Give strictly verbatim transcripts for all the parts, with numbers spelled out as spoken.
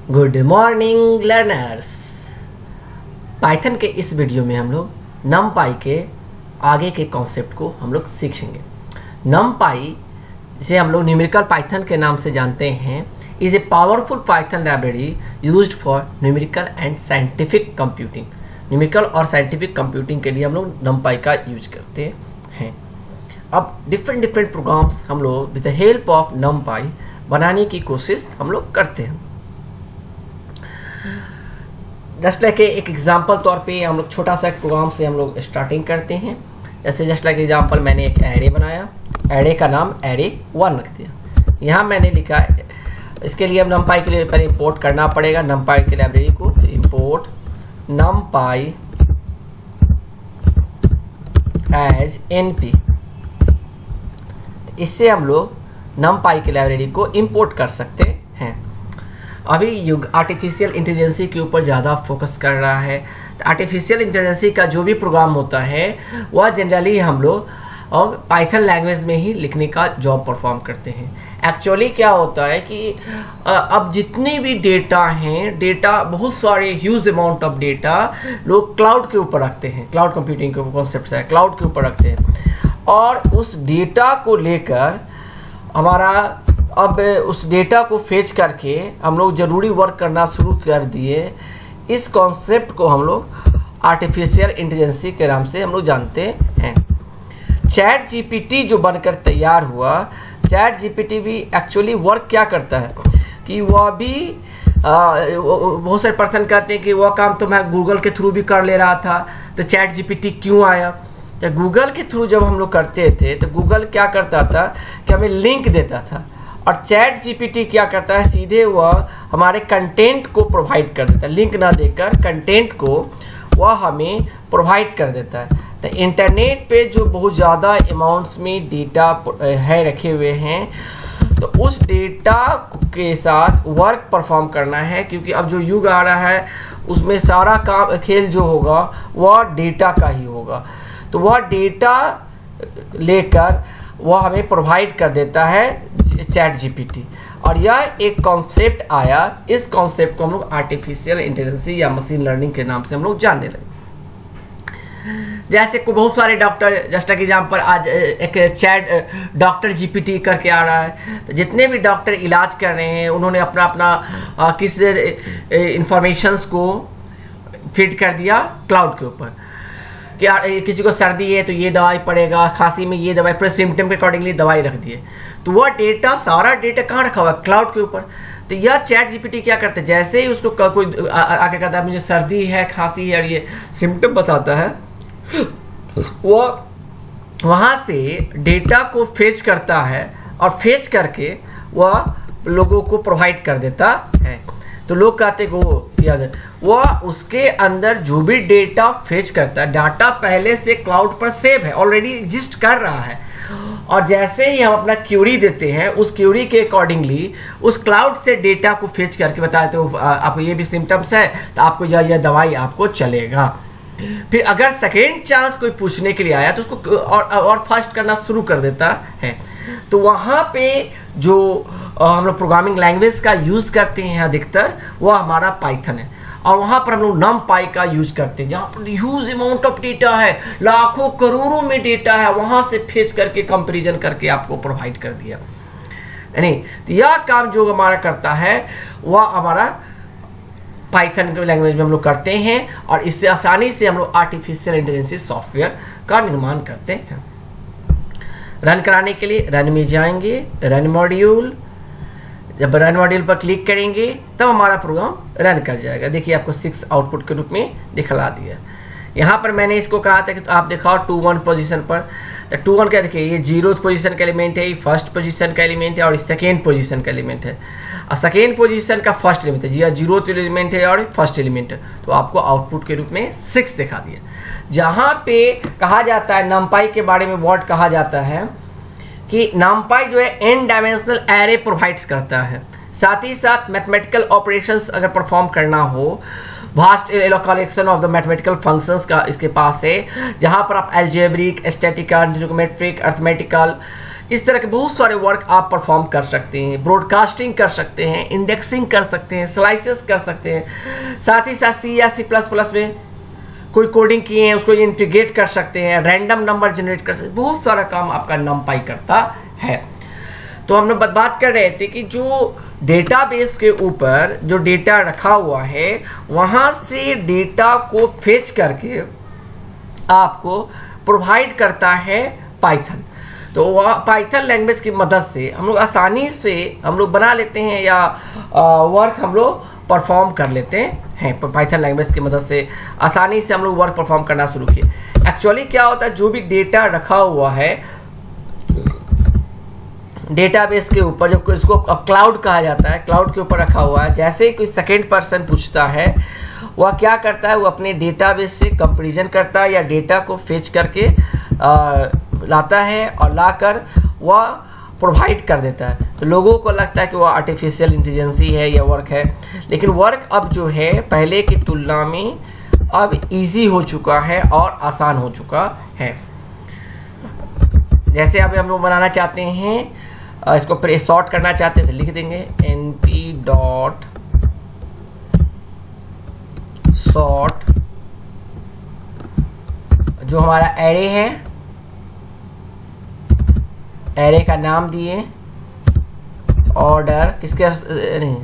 Good morning learners. Python के इस video में हम लोग नमपाई के आगे के कॉन्सेप्ट को हम लोग सीखेंगे। नमपाई जिसे हम लोग न्यूमेरिकल पाइथन के नाम से जानते हैं is a powerful Python library used for numerical and scientific computing. Numerical और साइंटिफिक कंप्यूटिंग के लिए हम लोग नमपाई का यूज करते हैं। अब डिफरेंट डिफरेंट प्रोग्राम्स हम लोग with the help of NumPy बनाने की कोशिश हम लोग करते हैं। जस्ट लाइक एक एग्जांपल तौर पे हम लोग छोटा सा प्रोग्राम से हम लोग स्टार्टिंग करते हैं। जैसे जस्ट लाइक एग्जांपल मैंने एक एरे बनाया, एरे का नाम एरे वन रख दिया। यहाँ मैंने लिखा है, इसके लिए हम नमपाई के लिए पहले इंपोर्ट करना पड़ेगा नमपाई की लाइब्रेरी को। इंपोर्ट नमपाई एज एनपी, इससे हम लोग नमपाई की लाइब्रेरी को इंपोर्ट कर सकते हैं। अभी युग आर्टिफिशियल इंटेलिजेंसी के ऊपर ज़्यादा फोकस कर रहा है। आर्टिफिशियल इंटेलिजेंसी का जो भी प्रोग्राम होता है वह जनरली हम लोग और पाइथन लैंग्वेज में ही लिखने का जॉब परफॉर्म करते हैं। एक्चुअली क्या होता है कि अब जितने भी डेटा हैं, डेटा बहुत सारे ह्यूज अमाउंट ऑफ डेटा लोग क्लाउड के ऊपर रखते हैं। क्लाउड कंप्यूटिंग के कॉन्सेप्ट है, क्लाउड के ऊपर रखते हैं और उस डेटा को लेकर हमारा अब उस डेटा को फेच करके हम लोग जरूरी वर्क करना शुरू कर दिए। इस कॉन्सेप्ट को हम लोग आर्टिफिशियल इंटेलिजेंसी के नाम से हम लोग जानते हैं। चैट जीपीटी जो बनकर तैयार हुआ, चैट जीपीटी भी एक्चुअली वर्क क्या करता है कि वह भी बहुत सारे पर्सन कहते हैं कि वह काम तो मैं गूगल के थ्रू भी कर ले रहा था, तो चैट जीपीटी क्यों आया? तो गूगल के थ्रू जब हम लोग करते थे तो गूगल क्या करता था कि हमें लिंक देता था और चैट जीपीटी क्या करता है, सीधे वह हमारे कंटेंट को प्रोवाइड कर देता है। लिंक ना देकर कंटेंट को वह हमें प्रोवाइड कर देता है। तो इंटरनेट पे जो बहुत ज़्यादा अमाउंट्स में डेटा है रखे हुए हैं, तो उस डेटा के साथ वर्क परफॉर्म करना है, क्योंकि अब जो युग आ रहा है उसमें सारा काम खेल जो होगा वह डेटा का ही होगा। तो वह डेटा लेकर वह हमें प्रोवाइड कर देता है चैट जीपीटी। और यह एक कॉन्सेप्ट आया, इस कॉन्सेप्ट को हम लोग आर्टिफिशियल इंटेलिजेंसी या मशीन लर्निंग के नाम से हम लोग जानने लगे। जैसे को बहुत सारे डॉक्टर, जस्ट लाइक एग्जांपल आज एक चैट डॉक्टर जीपीटी करके आ रहा है, तो जितने भी डॉक्टर इलाज कर रहे हैं उन्होंने अपना अपना आ, किस इंफॉर्मेशंस को फीड कर दिया क्लाउड के ऊपर कि किसी को सर्दी है तो ये दवाई पड़ेगा, खांसी में ये दवाई, पूरे सिम्टम के अकॉर्डिंगली दवाई रख दिए। तो वह डेटा, सारा डेटा कहाँ रखा हुआ है? क्लाउड के ऊपर। तो यह चैट जीपीटी क्या करते हैं, जैसे ही उसको कोई आके कहता है मुझे सर्दी है, खांसी है और ये सिम्टम बताता है, वह वहां से डेटा को फेच करता है और फेच करके वह लोगों को प्रोवाइड कर देता है। तो लोग कहते हैं वो याद है, वह उसके अंदर जो भी डेटा फेच करता है, डाटा पहले से क्लाउड पर सेव है, ऑलरेडी एग्जिस्ट कर रहा है। और जैसे ही हम अपना क्यूरी देते हैं, उस क्यूरी के अकॉर्डिंगली उस क्लाउड से डेटा को फेच करके बताते हो आपको ये भी सिम्टम्स है तो आपको यह यह दवाई आपको चलेगा। फिर अगर सेकेंड चांस कोई पूछने के लिए आया तो उसको और, और फास्ट करना शुरू कर देता है। तो वहां पे जो हम लोग प्रोग्रामिंग लैंग्वेज का यूज करते हैं अधिकतर वह हमारा पाइथन है, और वहां पर हम लोग नमपाई का यूज करते हैं जहां पर ह्यूज अमाउंट ऑफ डेटा है, लाखों करोड़ों में डेटा है, वहां से फेच करके कंपैरिजन करके आपको प्रोवाइड कर दिया। नहीं, तो यह काम जो हमारा करता है वह हमारा पाइथन के लैंग्वेज में हम लोग करते हैं, और इससे आसानी से हम लोग आर्टिफिशियल इंटेलिजेंस सॉफ्टवेयर का निर्माण करते हैं। रन कराने के लिए रन में जाएंगे, रन मॉड्यूल, जब रन मॉड्यूल पर क्लिक करेंगे तब हमारा प्रोग्राम रन कर जाएगा। देखिए आपको सिक्स आउटपुट के रूप में दिखला दिया। यहाँ पर मैंने इसको कहा था कि तो आप दिखाओ टू वन पोजीशन पर, तो टू वन क्या देखिए, ये जीरो पोजीशन का एलिमेंट है, ये फर्स्ट पोजीशन का एलिमेंट है और सेकेंड पोजीशन का एलिमेंट है। और सेकेंड पोजीशन का फर्स्ट एलिमेंट है, जी जीरो एलिमेंट है और फर्स्ट एलिमेंट है, तो आपको आउटपुट के रूप में सिक्स दिखा दिया। जहां पे कहा जाता है नमपाई के बारे में वर्ड कहा जाता है कि नमपाई जो है एन डायमेंशनल एरे प्रोवाइड्स करता है, साथ ही साथ मैथमेटिकल ऑपरेशंस अगर परफॉर्म करना हो, vast collection of the mathematical functions का इसके पास है, जहां पर आप अलजेब्रिक, स्टैटिकल, ज्योमेट्रिक, अर्थमेटिकल इस तरह के बहुत सारे वर्क आप परफॉर्म कर सकते हैं। ब्रॉडकास्टिंग कर सकते हैं, इंडेक्सिंग कर सकते हैं, स्लाइसेस कर सकते हैं। साथ ही साथ सी या सी प्लस प्लस में कोई कोडिंग किए हैं उसको इंटीग्रेट कर सकते हैं, रैंडम नंबर जनरेट कर सकते हैं। बहुत सारा काम आपका नमपाई करता है। तो हम लोग बात कर रहे थे कि जो डेटाबेस के ऊपर जो डेटा रखा हुआ है वहां से डेटा को फेच करके आपको प्रोवाइड करता है पाइथन। तो वह पाइथन लैंग्वेज की मदद से हम लोग आसानी से हम लोग बना लेते हैं या वर्क हम लोग परफॉर्म कर लेते हैं। पाइथन लैंग्वेज की मदद से आसानी से हम लोग वर्क परफॉर्म करना शुरू किए। एक्चुअली क्या होता है, जो भी डेटा रखा हुआ है डेटाबेस के ऊपर, जो इसको क्लाउड कहा जाता है, क्लाउड के ऊपर रखा हुआ है, जैसे ही कोई सेकेंड पर्सन पूछता है वह क्या करता है, वो अपने डेटाबेस से कंपैरिजन करता है या डेटा को फेच करके आ, लाता है और लाकर वह प्रोवाइड कर देता है। तो लोगों को लगता है कि वह आर्टिफिशियल इंटेलिजेंसी है या वर्क है, लेकिन वर्क अब जो है पहले की तुलना में अब इजी हो चुका है और आसान हो चुका है। जैसे अभी हम लोग बनाना चाहते हैं, इसको सॉर्ट करना चाहते हैं तो लिख देंगे एनपी डॉट सॉर्ट, जो हमारा एरे है, एरे का नाम दिए, ऑर्डर किसके नहीं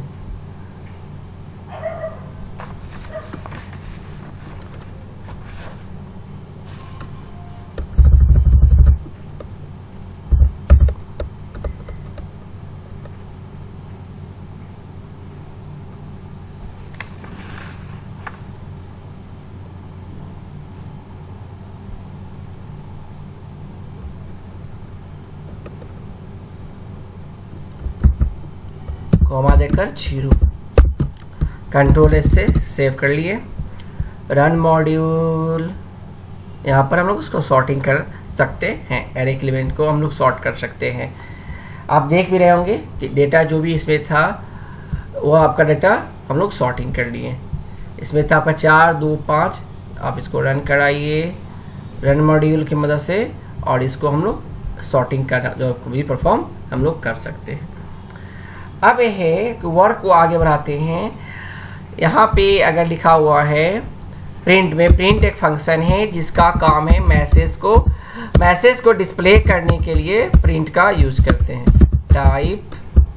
कॉमा देकर जीरो, कंट्रोल एस से सेव कर लिए। रन मॉड्यूल, यहाँ पर हम लोग उसको सॉर्टिंग कर सकते हैं, एरे एलिमेंट को हम लोग सॉर्ट कर सकते हैं। आप देख भी रहे होंगे कि डेटा जो भी इसमें था वो आपका डेटा हम लोग सॉर्टिंग कर लिए। इसमें था आपका चार दो पाँच, आप इसको रन कराइए रन मॉड्यूल की मदद से और इसको हम लोग सॉर्टिंग कर जो भी परफॉर्म हम लोग कर सकते हैं। अब यह है कि वर्क को आगे बढ़ाते हैं। यहाँ पे अगर लिखा हुआ है प्रिंट में, प्रिंट एक फंक्शन है जिसका काम है मैसेज को मैसेज को डिस्प्ले करने के लिए प्रिंट का यूज करते हैं। Type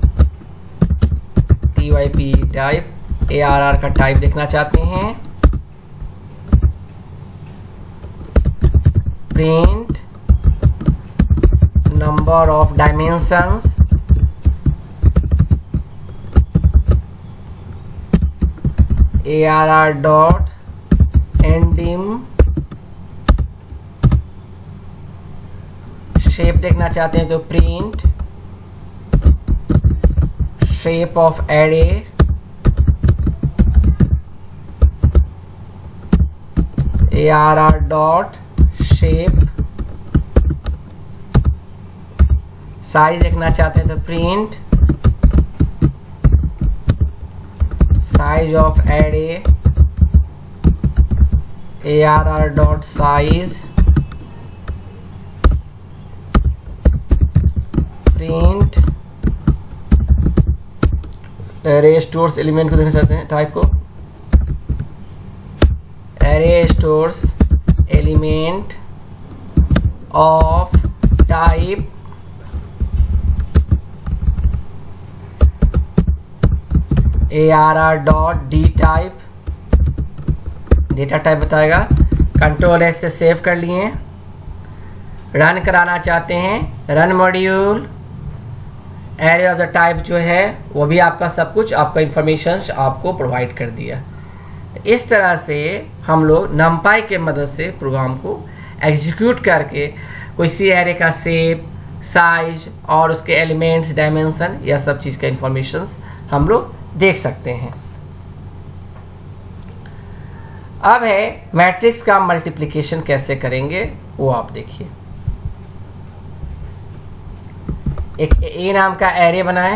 T Y P type, A R R का टाइप देखना चाहते हैं। Print number of dimensions, A R R dot ndim, shape देखना चाहते हैं तो print shape of array, A R R dot shape, size देखना चाहते हैं तो print size of array, A R R dot size, print array stores element को देखना चाहते हैं टाइप को, array stores element of type A R R dot dtype, data type बताएगा। कंट्रोल एस से सेव कर लिए। रन कराना चाहते हैं, run module, array of the type जो है वो भी आपका सब कुछ आपका इंफॉर्मेशन आपको प्रोवाइड कर दिया। इस तरह से हम लोग नमपाई के मदद से प्रोग्राम को एग्जीक्यूट करके कोई सी एरे का शेप, साइज और उसके एलिमेंट्स, डायमेंशन या सब चीज का इंफॉर्मेशन हम लोग देख सकते हैं। अब है मैट्रिक्स का मल्टीप्लिकेशन कैसे करेंगे वो आप देखिए। एक ए नाम का एरे बनाएं,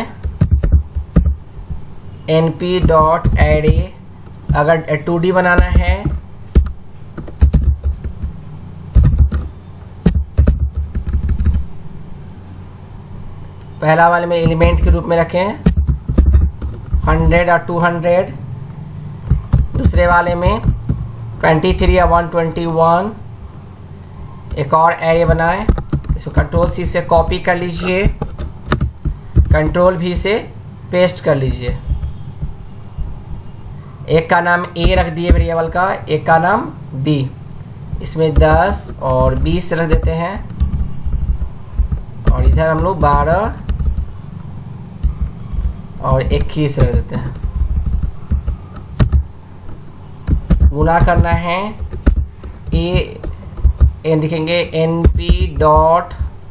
एनपी डॉट एरे। अगर टू डी बनाना है पहला वाले में एलिमेंट के रूप में रखें हंड्रेड और टू हंड्रेड, दूसरे वाले में ट्वेंटी थ्री या वन ट्वेंटी वन। एक और एरे बनाएं, इसको कंट्रोल सी से कॉपी कर लीजिए, कंट्रोल भी से पेस्ट कर लीजिए। एक का नाम ए रख दिए वेरिएबल का, एक का नाम बी। इसमें दस और बीस रख देते हैं, और इधर हम लोग बारह और इक्कीस रख देते हैं। गुना करना है, ए एन लिखेंगे एन पी डॉट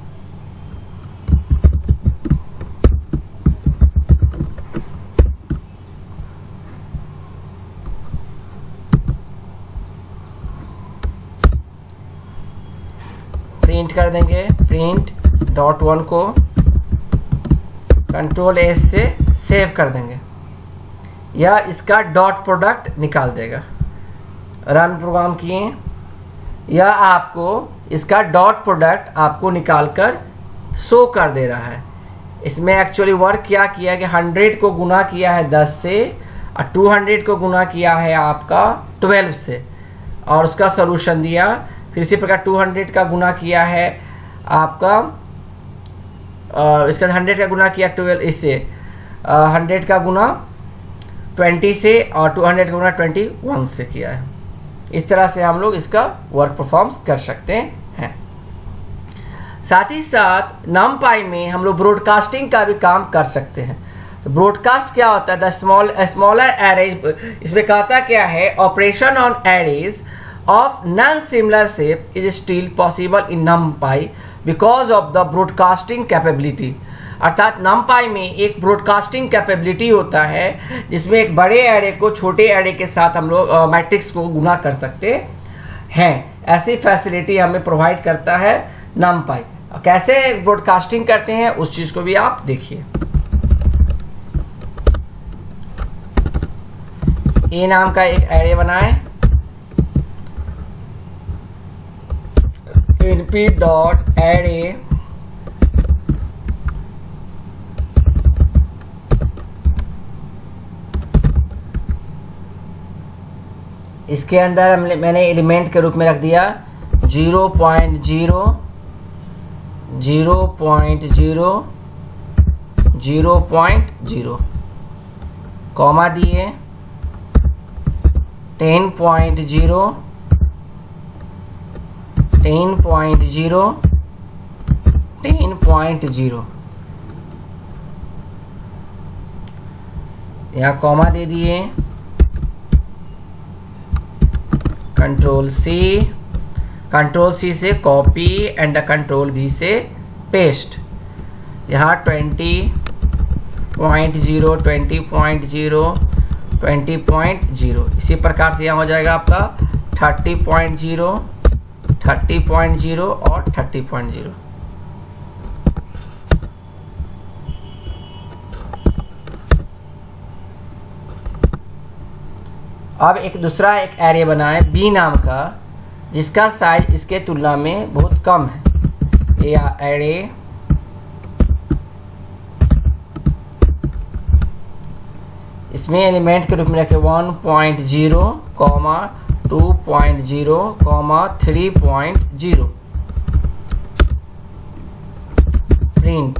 प्रिंट कर देंगे, प्रिंट डॉट वन को कंट्रोल एस से सेव कर देंगे। यह इसका डॉट प्रोडक्ट निकाल देगा। रन प्रोग्राम किए, यह आपको इसका डॉट प्रोडक्ट आपको निकालकर शो कर दे रहा है। इसमें एक्चुअली वर्क क्या किया कि हंड्रेड को गुना किया है दस से और टू हंड्रेड को गुना किया है आपका ट्वेल्व से, और उसका सोल्यूशन दिया। फिर इसी प्रकार टू हंड्रेड का गुना किया है आपका आ, इसका हंड्रेड का गुना किया ट्वेल्व इससे, हंड्रेड का गुना ट्वेंटी से और टू हंड्रेड का गुना ट्वेंटी वन से किया है। इस तरह से हम लोग इसका वर्क परफॉर्म कर सकते हैं। साथ ही साथ नमपाई में हम लोग ब्रॉडकास्टिंग का भी काम कर सकते हैं। तो ब्रॉडकास्ट क्या होता है? द स्मॉल स्मॉलर एरेज, इसमें कहता क्या है, operation on arrays of non-similar shape is still possible in NumPy because of the broadcasting capability। अर्थात NumPy में एक ब्रॉडकास्टिंग कैपेबिलिटी होता है जिसमें एक बड़े एरे को छोटे एरे के साथ हम लोग मैट्रिक्स को गुना कर सकते हैं। ऐसी फैसिलिटी हमें प्रोवाइड करता है NumPy। कैसे ब्रॉडकास्टिंग करते हैं उस चीज को भी आप देखिए। ए नाम का एक एरे बनाएं, np डॉट एरे इसके अंदर हमने मैंने एलिमेंट के रूप में रख दिया zero point zero zero point zero zero point zero, comma दिए ten point zero ten point zero ten point zero, यहाँ कॉमा दे दिए, कंट्रोल सी, कंट्रोल सी से कॉपी एंड कंट्रोल वी से पेस्ट। यहाँ twenty point zero twenty point zero twenty point zero, इसी प्रकार से यहाँ हो जाएगा आपका thirty point zero thirty point zero और थर्टी पॉइंट जीरो। अब एक दूसरा एक एरे बनाए बी नाम का, जिसका साइज इसके तुलना में बहुत कम है। ये एरे इसमें एलिमेंट के रूप में रखे one point zero comma two point zero comma three point zero. Print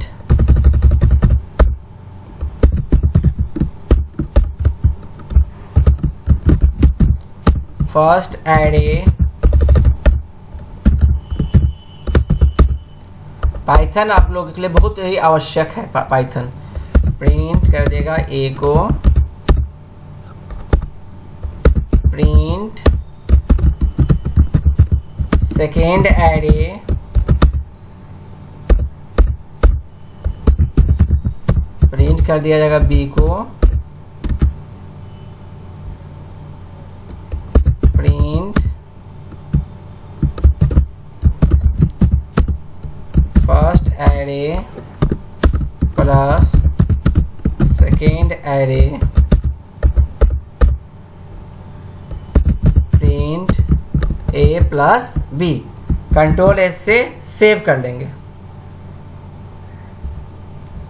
first array Python आप लोगों के लिए बहुत ही आवश्यक है। पाइथन प्रिंट कर देगा ए को, प्रिंट सेकेंड एरे प्रिंट कर दिया जाएगा बी को, print first array plus second array print A plus B. Control S से सेव कर लेंगे।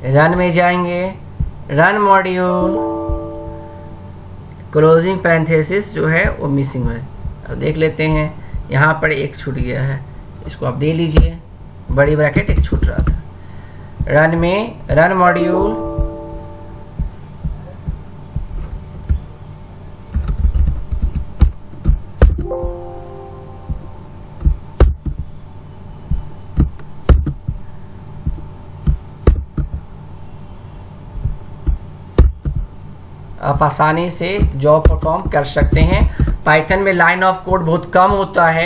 रन में जाएंगे, रन मॉड्यूल, क्लोजिंग पैरेंथेसिस जो है वो मिसिंग है। अब देख लेते हैं, यहाँ पर एक छूट गया है, इसको आप दे लीजिए, बड़ी ब्रैकेट एक छूट रहा था। रन में रन मॉड्यूल, आप आसानी से जॉब परफॉर्म कर सकते हैं। पाइथन में लाइन ऑफ कोड बहुत कम होता है,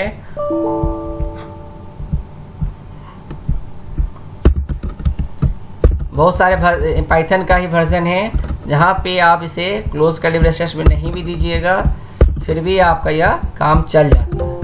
बहुत सारे पाइथन का ही वर्जन है जहाँ पे आप इसे क्लोज कर्ली ब्रेसेस में नहीं भी दीजिएगा फिर भी आपका यह काम चल जाता है।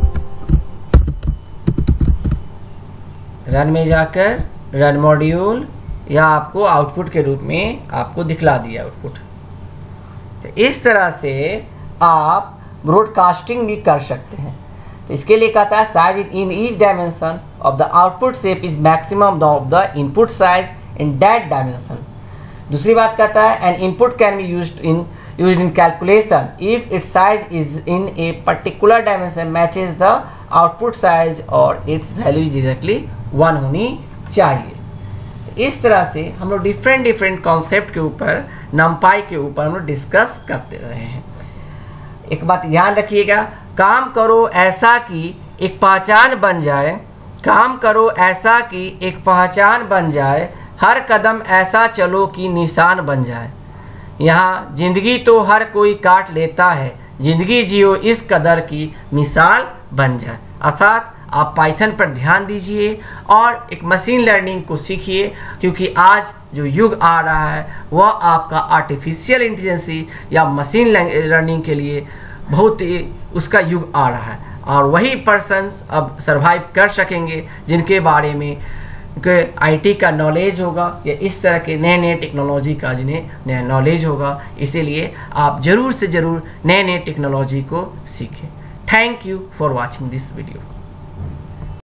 रन में जाकर रन मॉड्यूल, या आपको आउटपुट के रूप में आपको दिखला दिया आउटपुट। तो इस तरह से आप ब्रॉडकास्टिंग भी कर सकते हैं। तो इसके लिए कहता है size in each dimension of the output shape is maximum of the input size in that dimension. दूसरी बात कहता है an input can be used in used in calculation if its size is in a particular dimension matches the output size और its value is exactly one होनी चाहिए। इस तरह से हम लोग डिफरेंट डिफरेंट कॉन्सेप्ट के ऊपर, नमपाई के ऊपर हम लोग डिस्कस करते रहे हैं। एक बात ध्यान रखिएगा, काम करो ऐसा कि एक पहचान बन जाए, काम करो ऐसा कि एक पहचान बन जाए, हर कदम ऐसा चलो कि निशान बन जाए। यहाँ जिंदगी तो हर कोई काट लेता है, जिंदगी जियो इस कदर की मिसाल बन जाए। अर्थात आप पाइथन पर ध्यान दीजिए और एक मशीन लर्निंग को सीखिए, क्योंकि आज जो युग आ रहा है वह आपका आर्टिफिशियल इंटेलिजेंसी या मशीन लर्निंग के लिए बहुत ही उसका युग आ रहा है। और वही पर्सन्स अब सरवाइव कर सकेंगे जिनके बारे में आईटी का नॉलेज होगा या इस तरह के नए नए टेक्नोलॉजी का जिन्हें नया नॉलेज होगा। इसीलिए आप जरूर से जरूर नए नए टेक्नोलॉजी को सीखें। Thank you for watching this video.